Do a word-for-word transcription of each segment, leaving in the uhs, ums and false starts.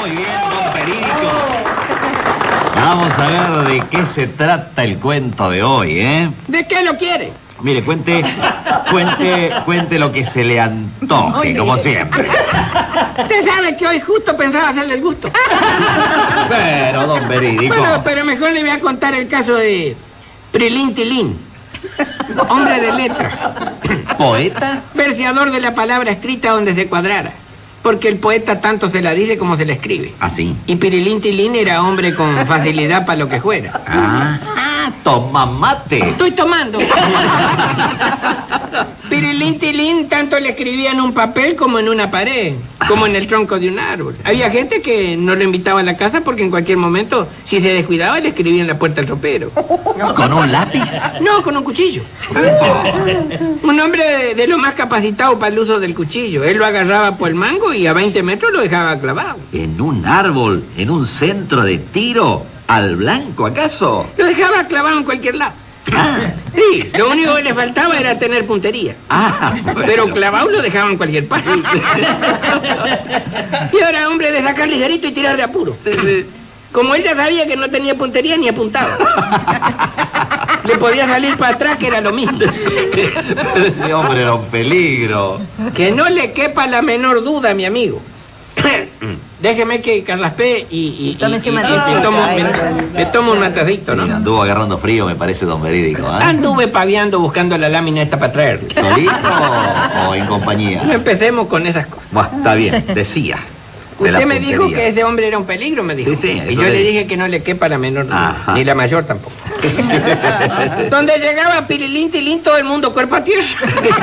Muy bien, don Perídico. Vamos a ver de qué se trata el cuento de hoy, ¿eh? ¿De qué lo quiere? Mire, cuente, cuente, cuente lo que se le antoje, Oye. como siempre. Usted sabe que hoy justo pensaba hacerle el gusto. Pero, don Perídico. Bueno, pero mejor le voy a contar el caso de Prilín Tilín, hombre de letras, ¿Poeta? verseador de la palabra escrita donde se cuadrara, porque el poeta tanto se la dice como se la escribe. Así. Y Pirilín Tilín era hombre con facilidad para lo que fuera. Ah, ah, toma mate. Estoy tomando. Pirilín Tilín tanto le escribía en un papel como en una pared, como en el tronco de un árbol. Había gente que no lo invitaba a la casa porque en cualquier momento, si se descuidaba, le escribía en la puerta al ropero. ¿Con un lápiz? No, con un cuchillo. Un hombre de, de lo más capacitado para el uso del cuchillo. Él lo agarraba por el mango y a veinte metros lo dejaba clavado. ¿En un árbol? ¿En un centro de tiro? ¿Al blanco, acaso? Lo dejaba clavado en cualquier lado. Ah, Sí, lo único que le faltaba era tener puntería. ah, bueno. Pero clavado lo dejaba en cualquier parte. Y ahora, hombre, de sacar ligerito y tirar de apuro. Como él ya sabía que no tenía puntería ni apuntaba. Le podía salir para atrás, que era lo mismo. Ese hombre era un peligro. Que no le quepa la menor duda, mi amigo. Déjeme que carraspee y, y, y, Tómese un y- y- matecito, me tomo, ahí. me- me tomo un matecito, Mira, ¿no? anduvo agarrando frío, me parece, don Verídico, ¿eh? Anduve paviando buscando la lámina esta para traer. ¿Solito o en No compañía? empecemos con esas cosas. Bueno, está bien, decía. de la Usted me dijo puntería. que ese hombre era un peligro, me dijo. Sí, sí, y eso yo le le dije. dije que no le quepa la menor duda, Ajá. ni la mayor tampoco. Donde llegaba Pirilín Tilín, todo el mundo cuerpo a tierra.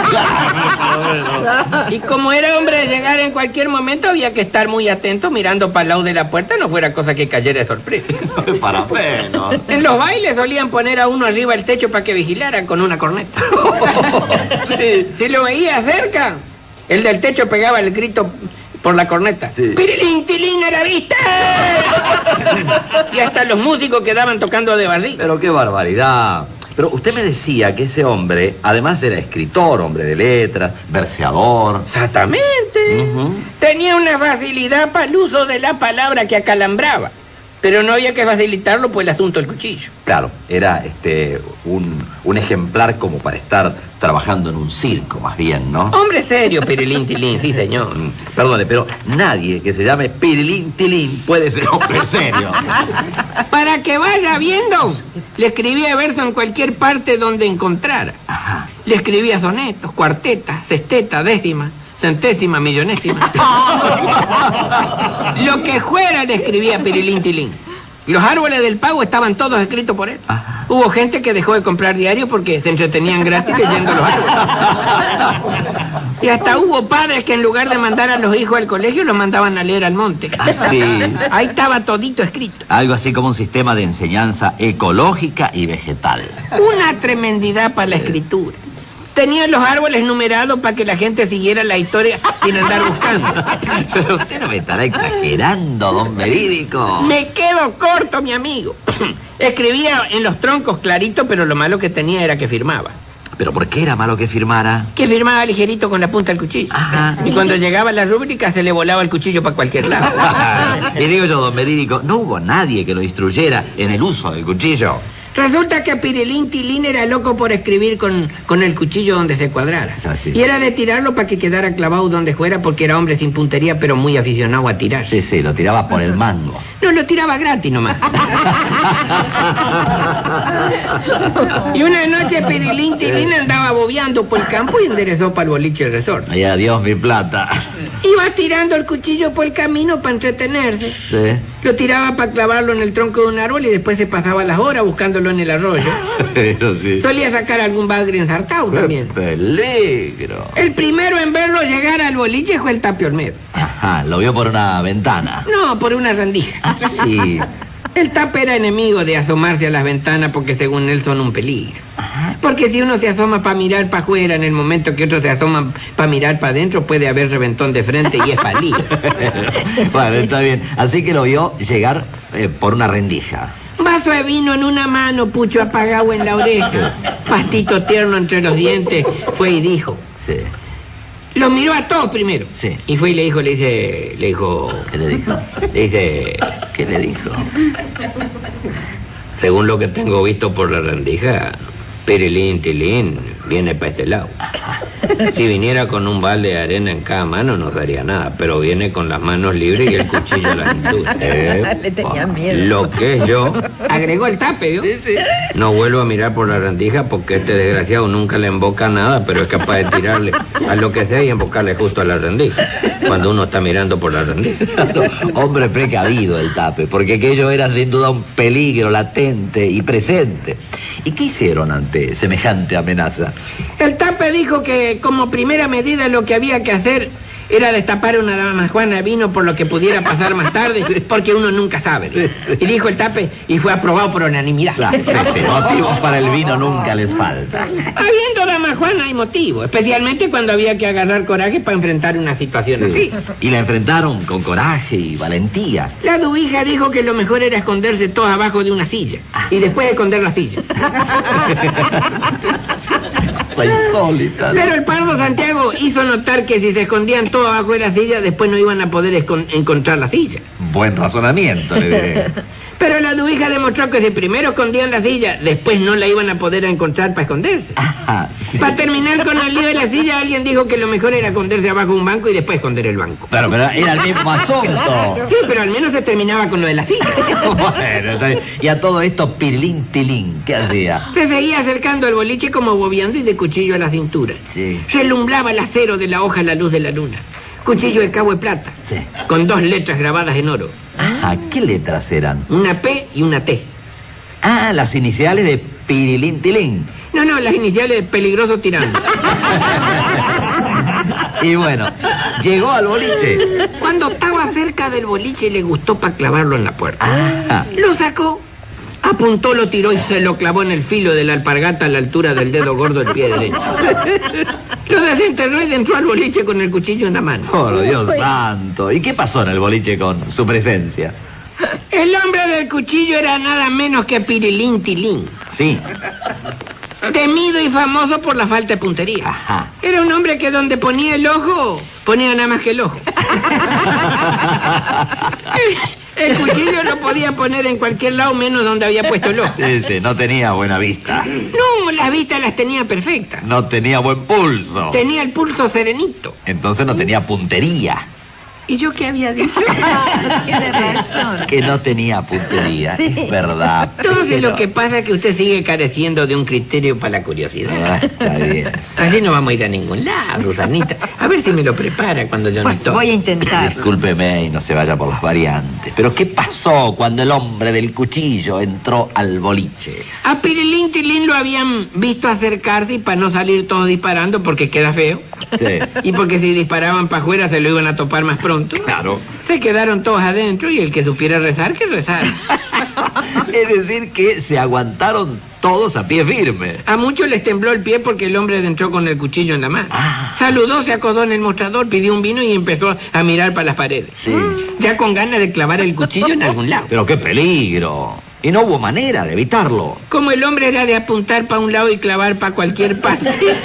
Y como era hombre de llegar en cualquier momento, había que estar muy atento mirando para el lado de la puerta, no fuera cosa que cayera de sorpresa. Para menos. En los bailes solían poner a uno arriba del techo para que vigilaran con una corneta. Si lo veía cerca, el del techo pegaba el grito por la corneta. Sí. ¡Pirilín, tilín, a la vista! Y hasta los músicos quedaban tocando de barriga. Pero qué barbaridad. Pero usted me decía que ese hombre, además era escritor, hombre de letras, verseador. Exactamente. Ujú. Tenía una facilidad para el uso de la palabra que acalambraba. Pero no había que facilitarlo por el asunto del cuchillo. Claro, era este un, un ejemplar como para estar trabajando en un circo, más bien, ¿no? Hombre serio, Pirilín Tilín, sí señor. Mm, Perdone, pero nadie que se llame Pirilín Tilín puede ser hombre serio. Para que vaya viendo, le escribía verso en cualquier parte donde encontrara. Ajá. Le escribía sonetos, cuartetas, sextetas, décimas, centésima, millonésima. Lo que fuera le escribía Pirilín Tilín. Los árboles del pago estaban todos escritos por él. Ajá. Hubo gente que dejó de comprar diarios porque se entretenían gratis leyendo los árboles. Y hasta hubo padres que en lugar de mandar a los hijos al colegio, los mandaban a leer al monte. Ah, sí. Ahí estaba todito escrito. Algo así como un sistema de enseñanza ecológica y vegetal. Una tremendidad para la escritura. Tenían los árboles numerados para que la gente siguiera la historia sin andar buscando. Pero usted no me estará exagerando, don Verídico. Me quedo corto, mi amigo. Escribía en los troncos clarito, pero lo malo que tenía era que firmaba. ¿Pero por qué era malo que firmara? Que firmaba ligerito con la punta del cuchillo. Ajá. Y cuando llegaba a la rúbrica se le volaba el cuchillo para cualquier lado. Y digo yo, don Verídico, no hubo nadie que lo instruyera en el uso del cuchillo. Resulta que Pirilín Tilín era loco por escribir con, con el cuchillo donde se cuadrara. Ah, sí. Y era de tirarlo para que quedara clavado donde fuera porque era hombre sin puntería pero muy aficionado a tirar. Sí, sí, lo tiraba por el mango. No, lo tiraba gratis nomás. Y una noche Pirilín Tilín andaba bobeando por el campo y enderezó para el boliche del resort. Ay, adiós mi plata. Iba tirando el cuchillo por el camino para entretenerse. Sí. Lo tiraba para clavarlo en el tronco de un árbol y después se pasaba las horas buscándolo en el arroyo. Eso sí. Solía sacar algún bagre ensartado también. Peligro. El primero en verlo llegar al boliche fue el Tapio Olmedo. Ajá, lo vio por una ventana. No, por una rendija. Sí. El Tap era enemigo de asomarse a las ventanas porque según él son un peligro. Porque si uno se asoma para mirar para afuera en el momento que otro se asoma para mirar para adentro, puede haber reventón de frente y es fallido. Bueno, está bien. Así que lo vio llegar eh, por una rendija. Vaso de vino en una mano, pucho apagado en la oreja. Pastito tierno entre los dientes, fue y dijo: Sí. Los miró a todos primero. Sí. Y fue y le dijo, le dice, le dijo... ¿Qué le dijo? Le dice... ¿Qué le dijo? Según lo que tengo visto por la rendija, Pirilín Tilín viene para este lado. Si viniera con un balde de arena en cada mano no daría nada, pero viene con las manos libres y el cuchillo a la cintura. Eh, Le tenían miedo. Lo que es yo, agregó el tape, ¿vio? Sí, sí. No vuelvo a mirar por la rendija porque este desgraciado nunca le emboca nada, pero es capaz de tirarle a lo que sea y embocarle justo a la rendija, cuando uno está mirando por la rendija. Hombre precavido el tape, porque aquello era sin duda un peligro latente y presente. ¿Y qué hicieron ante semejante amenaza? El tape dijo que como primera medida lo que había que hacer era destapar una dama juana de vino por lo que pudiera pasar más tarde, porque uno nunca sabe. Y dijo el tape, y fue aprobado por unanimidad. Claro, sí, sí, motivos para el vino nunca les falta. Habiendo dama juana hay motivo, especialmente cuando había que agarrar coraje para enfrentar una situación así. Y la enfrentaron con coraje y valentía. La dubija dijo que lo mejor era esconderse todos abajo de una silla, y después esconder la silla. Soy insólita, ¿no? Pero el pardo Santiago hizo notar que si se escondían todos abajo de la silla, después no iban a poder escon- encontrar la silla. Buen razonamiento, le diré. Pero la dubija demostró que si primero escondían la silla, después no la iban a poder encontrar para esconderse. Ajá, sí. Para terminar con el lío de la silla, alguien dijo que lo mejor era esconderse abajo de un banco y después esconder el banco. Claro, pero era el mismo asunto. Sí, pero al menos se terminaba con lo de la silla. Bueno, está bien. Y a todo esto, Pirilín Tilín, ¿qué hacía? Se seguía acercando al boliche como bobeando y de cuchillo a la cintura. Sí. Relumbraba el acero de la hoja a la luz de la luna. Cuchillo de cabo de plata. Sí. Con dos letras grabadas en oro. Ajá, ¿qué letras eran? Una P y una T. Ah, las iniciales de Pirilín Tilín. No, no, las iniciales de peligroso tirano. Y bueno, llegó al boliche. Cuando estaba cerca del boliche le gustó para clavarlo en la puerta. Ah, Lo sacó, apuntó, lo tiró y se lo clavó en el filo de la alpargata a la altura del dedo gordo del pie derecho. Lo desenterró y entró al boliche con el cuchillo en la mano. oh, Dios santo. ¿Y qué pasó en el boliche con su presencia? El hombre del cuchillo era nada menos que Pirilín Tilín. Sí. Temido y famoso por la falta de puntería. Ajá. Era un hombre que donde ponía el ojo, ponía nada más que el ojo. El cuchillo lo podía poner en cualquier lado menos donde había puesto el ojo. Sí, sí, no tenía buena vista. No, las vistas las tenía perfectas. No tenía buen pulso. Tenía el pulso serenito. Entonces no tenía puntería. ¿Y yo qué había dicho? Tiene razón. Que no tenía puntería, Sí. es verdad. Entonces Pero- lo que pasa es que usted sigue careciendo de un criterio para la curiosidad. Ah, está bien. Así no vamos a ir a ningún lado, Susanita. A ver si me lo prepara cuando yo no Bueno, estoy. voy a intentar. Discúlpeme y no se vaya por las variantes. Pero ¿qué pasó cuando el hombre del cuchillo entró al boliche? A Pirilín Tilín lo habían visto acercarse y para no salir todos disparando porque queda feo. Sí. Y porque si disparaban para afuera se lo iban a topar más pronto. Claro. Se quedaron todos adentro y el que supiera rezar, que rezara. Es decir, que se aguantaron todos a pie firme. A muchos les tembló el pie porque el hombre entró con el cuchillo en la mano. Ah. Saludó, se acodó en el mostrador, pidió un vino y empezó a mirar para las paredes. Sí. Ya con ganas de clavar el cuchillo en algún lado. Pero qué peligro. Y no hubo manera de evitarlo. Como el hombre era de apuntar para un lado y clavar para cualquier parte.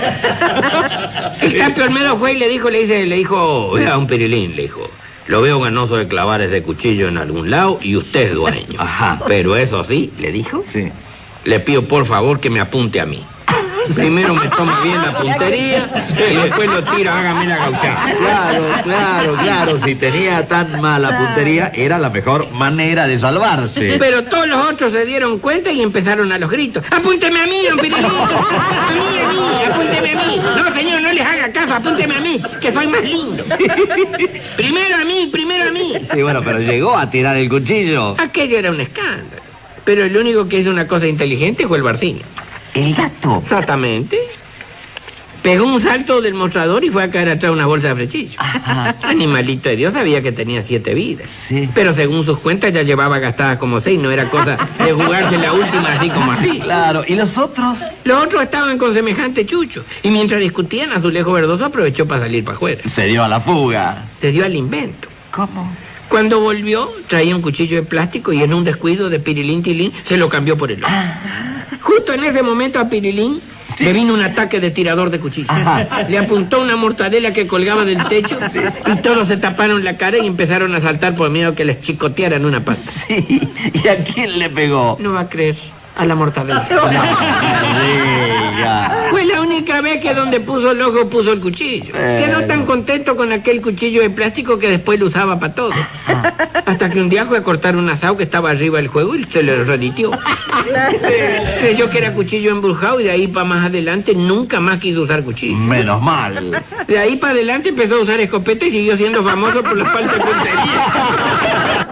El Tape Olmedo fue y le dijo, le dice, le dijo, vea un Pirilín, le dijo. Lo veo ganoso de clavar ese cuchillo en algún lado y usted es dueño. Ajá. Pero eso sí, le dijo, Sí. le pido por favor que me apunte a mí. Primero me toma bien la puntería y después lo tira, hágame la gauchada. Claro, claro, claro. Si tenía tan mala puntería, era la mejor manera de salvarse. Pero todos los otros se dieron cuenta y empezaron a los gritos. ¡Apúnteme a mí, don Pirilín! ¡A mí, a mí! ¡Apúnteme a mí! No, señor, no les haga caso, apúnteme a mí, que soy más lindo. Primero a mí, primero a mí. Sí, bueno, pero llegó a tirar el cuchillo. Aquello era un escándalo. Pero el único que hizo una cosa inteligente fue el Barcino. El gato. Exactamente. Pegó un salto del mostrador y fue a caer atrás de una bolsa de flechillo. Ajá. Animalito de Dios sabía que tenía siete vidas. Sí. Pero según sus cuentas ya llevaba gastadas como seis. No era cosa de jugarse la última así como así. Claro, ¿y los otros? Los otros estaban con semejante chucho. Y mientras discutían, Azulejo Verdoso aprovechó para salir para afuera. Se dio a la fuga. Se dio al invento. ¿Cómo? Cuando volvió, traía un cuchillo de plástico y en un descuido de Pirilín Tilín se lo cambió por el otro. Justo en ese momento a Pirilín Le vino un ataque de tirador de cuchillo. Ajá. Le apuntó una mortadela que colgaba del techo y todos se taparon la cara y empezaron a saltar por miedo que les chicotearan una pata. Sí. ¿Y a quién le pegó? No va a creer. A la mortadela. No, diga. Fue la única vez que donde puso el ojo puso el cuchillo. Eh. Quedó tan contento con aquel cuchillo de plástico que después lo usaba para todo. Hasta que un día fue a cortar un asado que estaba arriba del juego y se le reditió. Creyó que era cuchillo embrujado y de ahí para más adelante nunca más quiso usar cuchillo. Menos mal. De ahí para adelante empezó a usar escopeta y siguió siendo famoso por la falta de puntería.